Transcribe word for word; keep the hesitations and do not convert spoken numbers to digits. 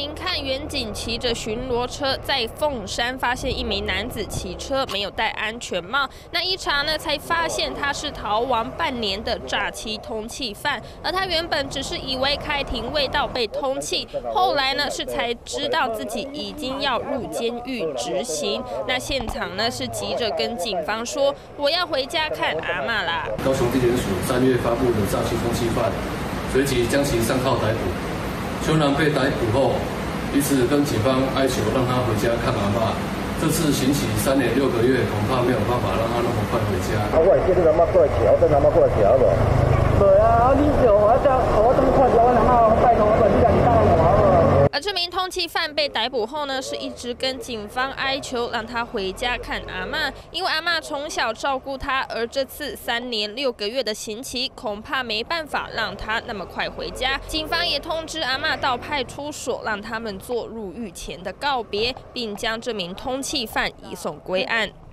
您看，远景骑着巡逻车在凤山发现一名男子骑车没有戴安全帽，那一查呢，才发现他是逃亡半年的诈欺通缉犯，而他原本只是以为开庭未到被通缉，后来呢是才知道自己已经要入监狱执行。那现场呢是急着跟警方说，我要回家看阿嬷啦。 高雄地检署三月发布的诈欺通缉犯，随即将其上铐逮捕。邱男被逮捕后，彼此跟警方哀求让他回家看阿嬷。这次刑期三年六个月，恐怕没有办法让他那么快回家。 啊，我叫你阿嬷过来瞧，等阿嬷过来瞧无？对啊，你叫我这我这么快叫我阿嬷拜托我，你家你当然好无？ 而这名通缉犯被逮捕后呢，是一直跟警方哀求让他回家看阿嬷，因为阿嬷从小照顾他，而这次三年六个月的刑期，恐怕没办法让他那么快回家。警方也通知阿嬷到派出所，让他们做入狱前的告别，并将这名通缉犯移送归案。